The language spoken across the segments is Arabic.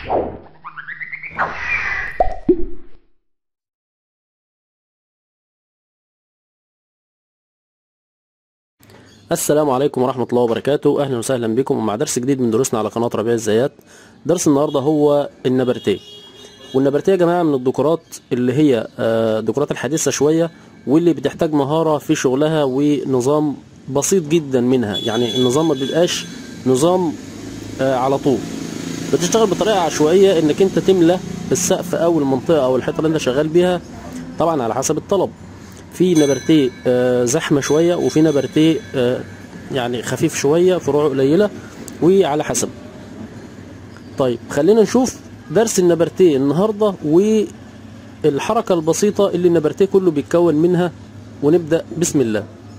السلام عليكم ورحمة الله وبركاته. أهلا وسهلا بكم مع درس جديد من دروسنا على قناة ربيع الزيات. درس النهاردة هو النبرتيه. والنبرتيه يا جماعة من الديكورات اللي هي الديكورات الحديثة شوية، واللي بتحتاج مهارة في شغلها ونظام بسيط جدا منها. يعني النظام ما بيبقاش نظام على طول، بتشتغل بطريقة عشوائية انك انت تملى السقف او المنطقة او الحيطة اللي انت شغال بيها، طبعا على حسب الطلب. في نبرتيه زحمة شوية، وفي نبرتيه يعني خفيف شوية، فروعه قليلة، وعلى حسب. طيب خلينا نشوف درس النبرتيه النهاردة والحركة البسيطة اللي النبرتيه كله بيتكون منها، ونبدأ بسم الله.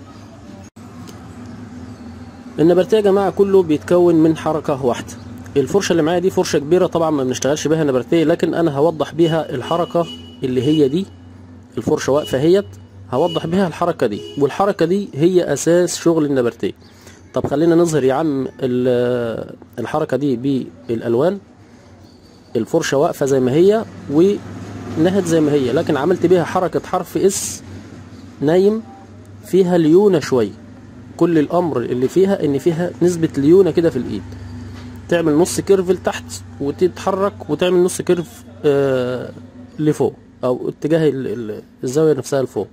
النبرتيه يا جماعة كله بيتكون من حركة واحدة. الفرشة اللي معايا دي فرشة كبيرة، طبعا ما بنشتغلش بيها نبرتيه، لكن انا هوضح بيها الحركة اللي هي دي. الفرشة واقفة هيت، هوضح بيها الحركة دي، والحركة دي هي أساس شغل النبرتيه. طب خلينا نظهر يا عم الحركة دي بالألوان. الفرشة واقفة زي ما هي ونهت زي ما هي، لكن عملت بيها حركة حرف اس نايم، فيها ليونة شوية. كل الأمر اللي فيها إن فيها نسبة ليونة كده في الإيد. تعمل نص كيرف لتحت وتتحرك، وتعمل نص كيرف لفوق، أو اتجاه الزاوية نفسها لفوق.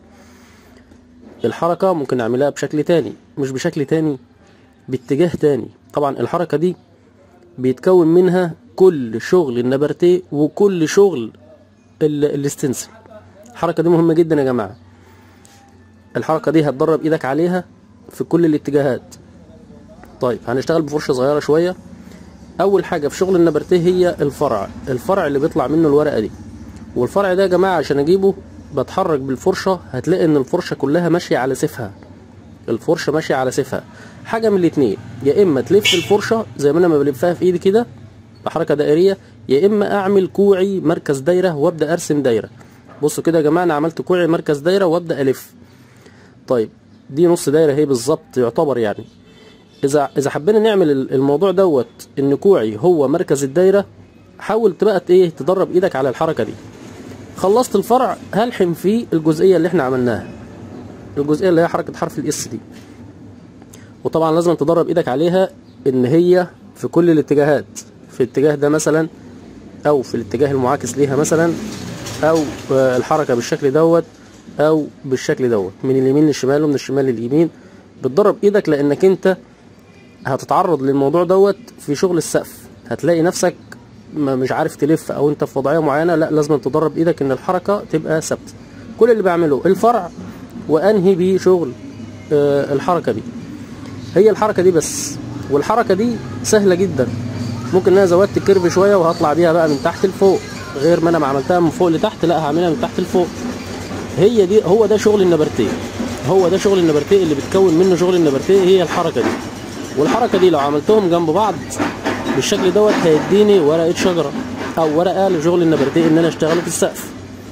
الحركة ممكن نعملها بشكل تاني، مش بشكل تاني، باتجاه تاني. طبعا الحركة دي بيتكون منها كل شغل النبرتيه وكل شغل الاستنسل. الحركة دي مهمة جدا يا جماعة. الحركة دي هتدرب ايدك عليها في كل الاتجاهات. طيب هنشتغل بفرشة صغيرة شوية. اول حاجة في شغل النبرتيه هي الفرع اللي بيطلع منه الورقة دي. والفرع ده يا جماعة عشان اجيبه بتحرك بالفرشة، هتلاقي ان الفرشة كلها ماشية على سيفها. الفرشة ماشية على سيفها. حاجة من الاتنين، يا اما تلف الفرشة زي ما انا ما بلفها في ايدي كده بحركة دائرية، يا اما اعمل كوعي مركز دايرة وابدأ ارسم دايرة. بصوا كده يا جماعة، انا عملت كوعي مركز دايرة وابدأ الف. طيب دي نص دايرة هي بالظبط يعتبر. يعني اذا حبينا نعمل الموضوع دوت ان كوعي هو مركز الدايرة، حاول تبقى تدرب ايدك على الحركة دي. خلصت الفرع، هلحم فيه الجزئية اللي احنا عملناها، الجزئية اللي هي حركة حرف الاس دي. وطبعا لازم تدرب ايدك عليها ان هي في كل الاتجاهات، في الاتجاه ده مثلا، او في الاتجاه المعاكس ليها مثلا، او الحركة بالشكل دوت او بالشكل دوت، من اليمين للشمال ومن الشمال لليمين. بتدرب ايدك لانك انت هتتعرض للموضوع دوت في شغل السقف. هتلاقي نفسك مش عارف تلف، او انت في وضعيه معينه، لا لازم تدرب ايدك ان الحركه تبقى ثابته. كل اللي بعمله الفرع وانهي بيه شغل الحركه دي. هي الحركه دي بس، والحركه دي سهله جدا. ممكن انا زودت الكيرف شويه وهطلع بيها بقى من تحت لفوق، غير ما انا ما عملتها من فوق لتحت، لا هعملها من تحت لفوق. هي دي، هو ده شغل النبرتيه. هو ده شغل النبرتيه اللي بتكون منه شغل النبرتيه، هي الحركه دي. والحركه دي لو عملتهم جنب بعض بالشكل دوت هيديني ورقه شجره او ورقه لشغل النبرتيه ان انا اشتغله في السقف.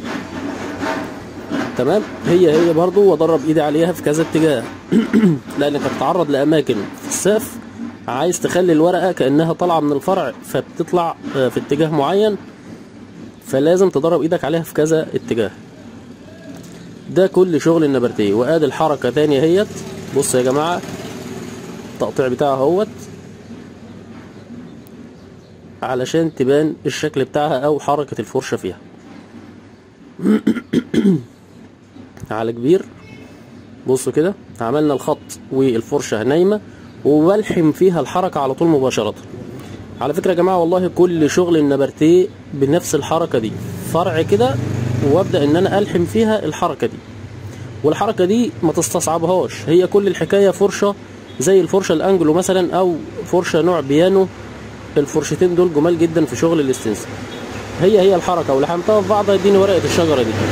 تمام. هي برضو، وادرب ايدي عليها في كذا اتجاه لانك هتتعرض لاماكن في السقف عايز تخلي الورقه كانها طالعه من الفرع، فبتطلع في اتجاه معين، فلازم تدرب ايدك عليها في كذا اتجاه. ده كل شغل النبرتيه. وادي الحركه تانية هيت. بصوا يا جماعه التقطيع بتاعها اهوت علشان تبان الشكل بتاعها او حركة الفرشة فيها. على كبير. بصوا كده عملنا الخط والفرشة نايمة، وبلحم فيها الحركة على طول مباشرة. على فكرة يا جماعة والله كل شغل النبرتيه بنفس الحركة دي، فرع كده وابدأ ان انا الحم فيها الحركة دي. والحركة دي ما تستصعبهاش، هي كل الحكاية فرشة زي الفرشة الانجلو مثلا، او فرشة نوع بيانو. الفرشتين دول جمال جدا في شغل الاستنسال. هي الحركة، ولحمتها في بعض هيديني ورقة الشجرة دي.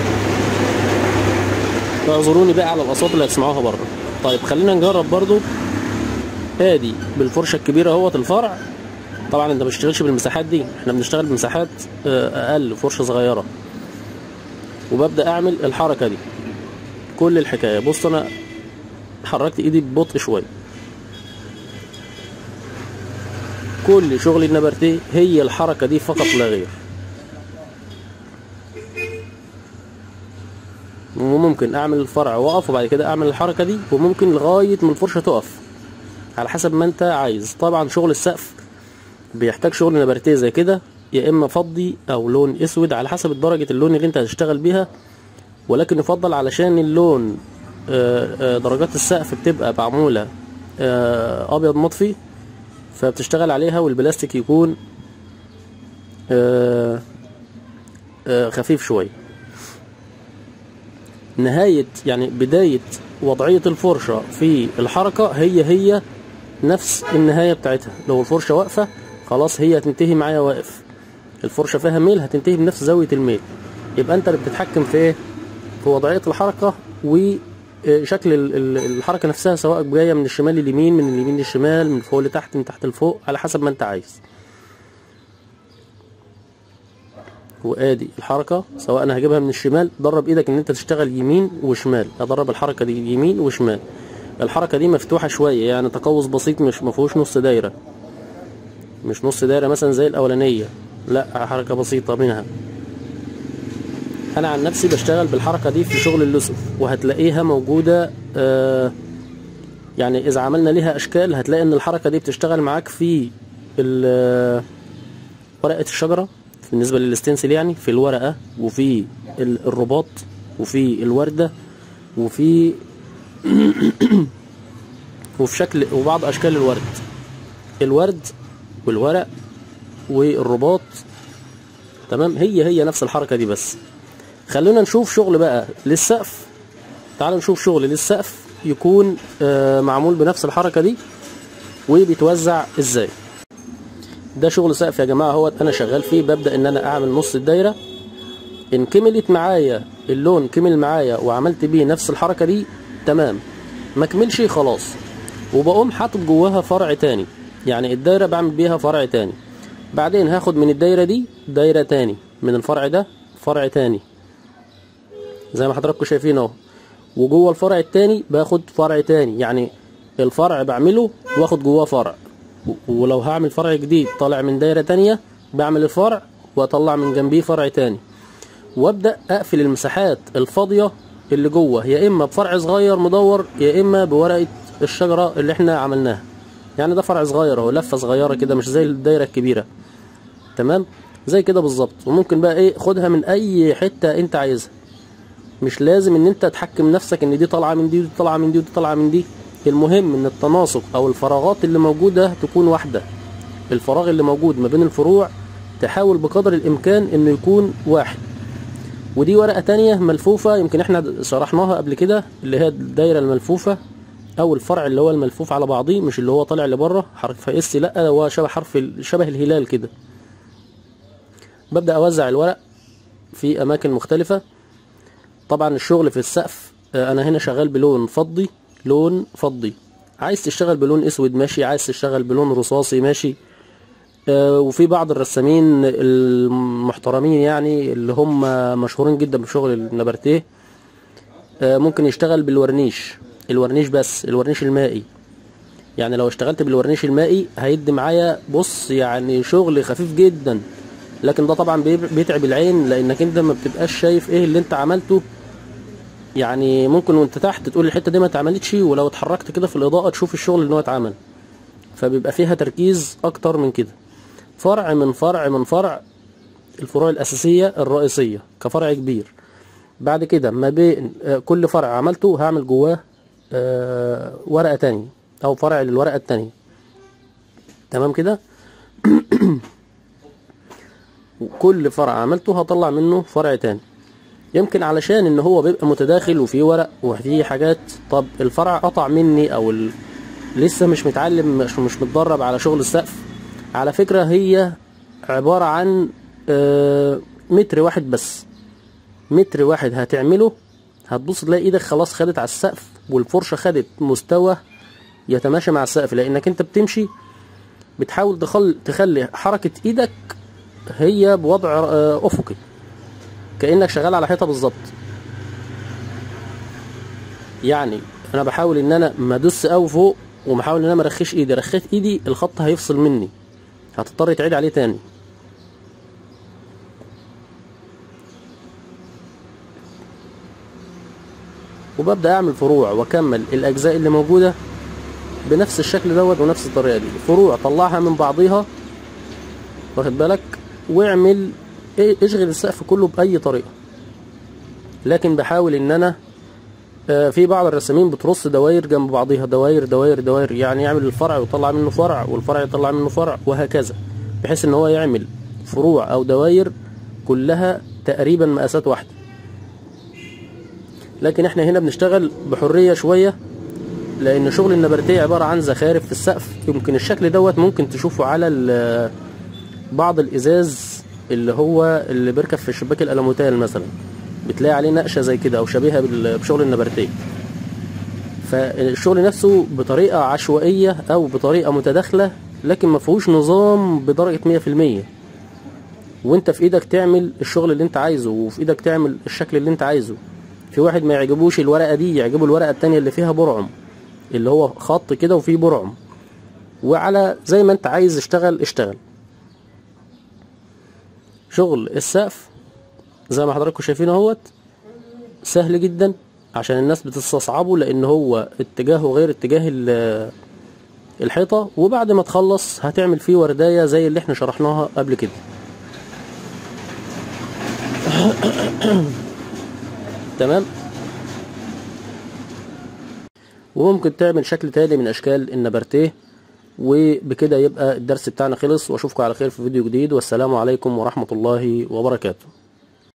اعذروني بقى على الاصوات اللي هتسمعوها بره. طيب خلينا نجرب برضو. ادي بالفرشة الكبيرة اهوت الفرع. طبعا انت ما بتشتغلش بالمساحات دي، احنا بنشتغل بمساحات اقل، فرشة صغيرة. وببدأ اعمل الحركة دي. كل الحكاية بص انا حركت ايدي ببطء شوية. كل شغل النبرتيه هي الحركة دي فقط لا غير. وممكن اعمل الفرع واقف وبعد كده اعمل الحركة دي، وممكن لغاية ما الفرشة تقف على حسب ما انت عايز. طبعا شغل السقف بيحتاج شغل نبرتيه زي كده، يا اما فضي او لون اسود على حسب درجة اللون اللي انت هتشتغل بيها، ولكن يفضل علشان اللون درجات السقف بتبقى معمولة ابيض مطفي، فبتشتغل عليها والبلاستيك يكون خفيف شوية. نهاية يعني بداية وضعية الفرشة في الحركة هي نفس النهاية بتاعتها. لو الفرشة واقفة خلاص هي هتنتهي معايا واقف، الفرشة فيها ميل هتنتهي بنفس زاوية الميل. يبقى انت اللي بتتحكم في ايه؟ في وضعية الحركة وشكل الحركة نفسها، سواء جاية من الشمال لليمين، من اليمين للشمال، من فوق لتحت، من تحت لفوق، على حسب ما انت عايز. وادي الحركة، سواء انا هجيبها من الشمال، درب ايدك ان انت تشتغل يمين وشمال. ادرب الحركة دي يمين وشمال. الحركة دي مفتوحة شوية، يعني تقوس بسيط، مش مفيهوش نص دايرة، مش نص دايرة مثلا زي الاولانية، لا حركة بسيطة منها. انا عن نفسي بشتغل بالحركة دي في شغل اللصف، وهتلاقيها موجودة يعني اذا عملنا ليها اشكال هتلاقي ان الحركة دي بتشتغل معاك في ورقة الشجرة بالنسبة للستنسل، يعني في الورقة وفي الرباط وفي الوردة وفي وفي شكل وبعض اشكال الورد والورق والرباط. تمام، هي نفس الحركة دي. بس خلونا نشوف شغل بقى للسقف. تعالوا نشوف شغل للسقف يكون معمول بنفس الحركة دي وبيتوزع ازاي. ده شغل سقف يا جماعة اهوت، انا شغال فيه. ببدأ ان انا اعمل نص الدايرة، ان كملت معايا اللون كمل معايا وعملت بيه نفس الحركة دي تمام، ما كملش خلاص، وبقوم حاطط جواها فرع تاني. يعني الدايرة بعمل بيها فرع تاني، بعدين هاخد من الدايرة دي دايرة تاني، من الفرع ده فرع تاني زي ما حضراتكم شايفين اهو، وجوه الفرع التاني باخد فرع تاني. يعني الفرع بعمله واخد جواه فرع، ولو هعمل فرع جديد طالع من دايرة تانية بعمل الفرع واطلع من جنبيه فرع تاني، وابدأ اقفل المساحات الفاضية اللي جوه، يا اما بفرع صغير مدور يا اما بورقة الشجرة اللي احنا عملناها. يعني ده فرع صغير اهو، لفة صغيرة كده، مش زي الدايرة الكبيرة. تمام، زي كده بالظبط. وممكن بقى ايه، خدها من اي حتة انت عايزها، مش لازم ان انت تحكم نفسك ان دي طالعة من دي ودي طالعة من دي ودي طالعة من دي. المهم ان التناسق او الفراغات اللي موجودة تكون واحدة. الفراغ اللي موجود ما بين الفروع تحاول بقدر الامكان انه يكون واحد. ودي ورقة تانية ملفوفة، يمكن احنا شرحناها قبل كده، اللي هي الدايرة الملفوفة او الفرع اللي هو الملفوف على بعضيه، مش اللي هو طالع لبره حرف اس، لا هو شبه الهلال كده. ببدأ اوزع الورق في اماكن مختلفة. طبعا الشغل في السقف انا هنا شغال بلون فضي، لون فضي. عايز تشتغل بلون اسود ماشي، عايز تشتغل بلون رصاصي ماشي. وفي بعض الرسامين المحترمين يعني اللي هم مشهورين جدا بشغل النبرتيه ممكن يشتغل بالورنيش، الورنيش بس الورنيش المائي. يعني لو اشتغلت بالورنيش المائي هيدي معايا بص يعني شغل خفيف جدا، لكن ده طبعا بيتعب العين، لانك انت ما بتبقاش شايف ايه اللي انت عملته. يعني ممكن وانت تحت تقول الحته دي ما اتعملتش، ولو اتحركت كده في الاضاءه تشوف الشغل اللي هو اتعمل. فبيبقى فيها تركيز اكتر من كده. فرع من فرع من فرع، الفروع الاساسيه الرئيسيه كفرع كبير. بعد كده ما بين كل فرع عملته هعمل جواه ورقه تانية او فرع للورقه التانية. تمام كده. كل فرع عملته هطلع منه فرع تاني، يمكن علشان ان هو بيبقى متداخل وفيه ورق وفيه حاجات. طب الفرع قطع مني او لسه مش متعلم، مش متدرب على شغل السقف. على فكرة هي عبارة عن متر واحد بس، متر واحد هتعمله هتبص تلاقي ايدك خلاص خدت على السقف، والفرشة خدت مستوى يتماشى مع السقف، لانك انت بتمشي بتحاول تخلي حركة ايدك هي بوضع افقي، كأنك شغال على حيطة بالظبط. يعني انا بحاول ان انا ما ادوس قوي فوق، وبحاول ان انا ما ارخيش ايدي. رخيت ايدي الخط هيفصل مني، هتضطر تعيد عليه تاني. وببدأ اعمل فروع واكمل الاجزاء اللي موجودة بنفس الشكل دوت ونفس الطريقة دي. فروع طلعها من بعضيها، واخد بالك، واعمل اشغل السقف كله بأي طريقة. لكن بحاول ان انا في بعض الرسامين بترص دواير جنب بعضيها، دواير دواير دواير، يعني يعمل الفرع ويطلع منه فرع والفرع يطلع منه فرع وهكذا، بحيث ان هو يعمل فروع او دواير كلها تقريبا مقاسات واحدة. لكن احنا هنا بنشتغل بحرية شوية، لان شغل النبرتيه عبارة عن زخارف في السقف. يمكن الشكل دوت ممكن تشوفه على بعض الازاز اللي هو اللي بيركب في شباك الالوميتال مثلا، بتلاقي عليه نقشة زي كده او شبيهة بشغل النبرتيه. فالشغل نفسه بطريقة عشوائية او بطريقة متداخلة، لكن ما فيهوش نظام بدرجة 100%. وانت في ايدك تعمل الشغل اللي انت عايزه، وفي ايدك تعمل الشكل اللي انت عايزه. في واحد ما يعجبوش الورقة دي، يعجبه الورقة التانية اللي فيها برعم، اللي هو خط كده وفيه برعم. وعلى زي ما انت عايز اشتغل. شغل السقف زي ما حضراتكم شايفين اهوت سهل جدا، عشان الناس بتستصعبه لان هو اتجاهه غير اتجاه الحيطة. وبعد ما تخلص هتعمل فيه ورداية زي اللي احنا شرحناها قبل كده. تمام. وممكن تعمل شكل تاني من اشكال النبرتيه. وبكده يبقى الدرس بتاعنا خلص، واشوفكم على خير في فيديو جديد، والسلام عليكم ورحمة الله وبركاته.